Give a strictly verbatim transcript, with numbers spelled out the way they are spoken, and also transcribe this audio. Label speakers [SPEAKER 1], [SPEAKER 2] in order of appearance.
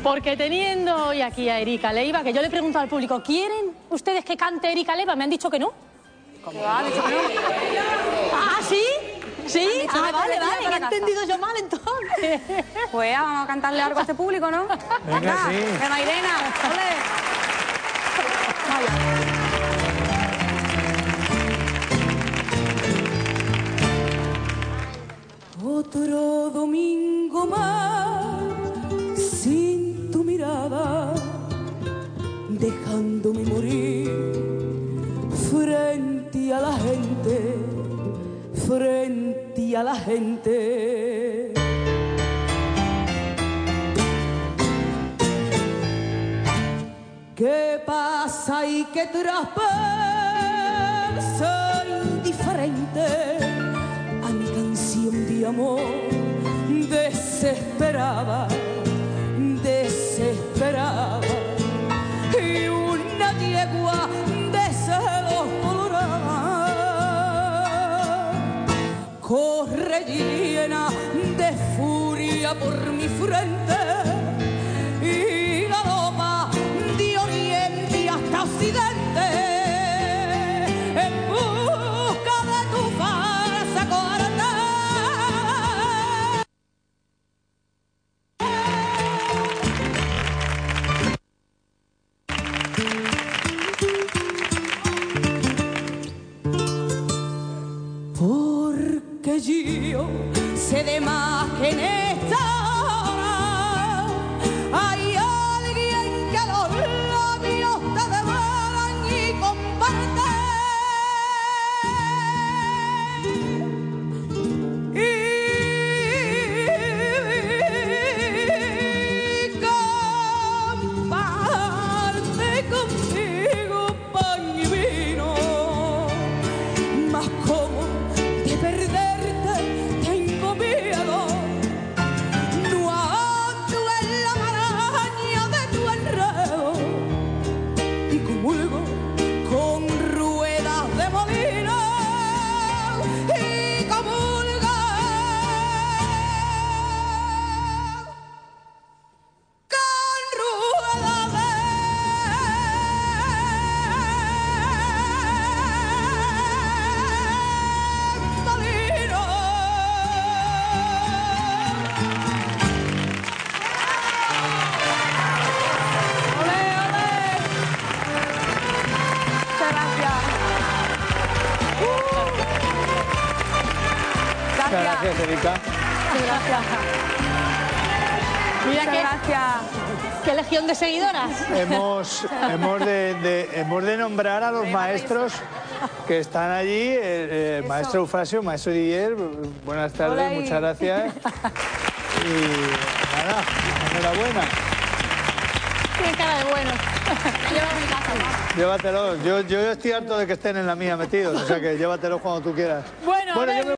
[SPEAKER 1] Porque teniendo hoy aquí a Erika Leiva, que yo le he preguntado al público, ¿quieren ustedes que cante Erika Leiva? Me han dicho que no.
[SPEAKER 2] ¿Cómo va? ¿Dicho que no?
[SPEAKER 1] ¿Ah, sí? ¿Sí? Ah, vale, vale, he entendido yo mal entonces.
[SPEAKER 2] Pues vamos a cantarle algo a este público, ¿no?
[SPEAKER 3] Venga, sí.
[SPEAKER 2] Venga, Irena, ole.
[SPEAKER 4] Otro domingo más sin tu mirada, dejándome morir frente a la gente, frente a la gente. ¿Qué pasa y qué traspasa indiferente a mi canción de amor desesperada, desesperada? Y una yegua de celos colorada corre llena de furia por mi frente y galopa de oriente hasta occidente en busca de tu falsa coartada. Porque yo sé de más que en esta hora hay alguien que los labios te devoran y comparten. Y comparte contigo pan y vino, mas como de perderte tengo miedo, no ando en la maraña de tu enredo y comulgo con ruedas de molino y comulgo con ruedas de molino.
[SPEAKER 2] ¡Ole, ole! Muchas gracias. Uh.
[SPEAKER 3] Muchas
[SPEAKER 2] Gracias.
[SPEAKER 3] gracias, Erika.
[SPEAKER 1] Gracias. Mira
[SPEAKER 2] Muchas
[SPEAKER 1] qué,
[SPEAKER 2] gracias.
[SPEAKER 1] qué legión de seguidoras.
[SPEAKER 3] Hemos, hemos, de, de, hemos de nombrar a los maestros que están allí. El, el maestro Eufrasio, el maestro Didier, buenas tardes,
[SPEAKER 2] Hola, y-
[SPEAKER 3] muchas gracias. Y nada, enhorabuena.
[SPEAKER 1] Tiene cara de bueno. Lleva mi casa.
[SPEAKER 3] Llévatelos. Yo, yo estoy harto de que estén en la mía metidos, o sea que llévatelos cuando tú quieras.
[SPEAKER 1] Bueno,
[SPEAKER 3] Bueno,
[SPEAKER 1] a ver.
[SPEAKER 3] yo me-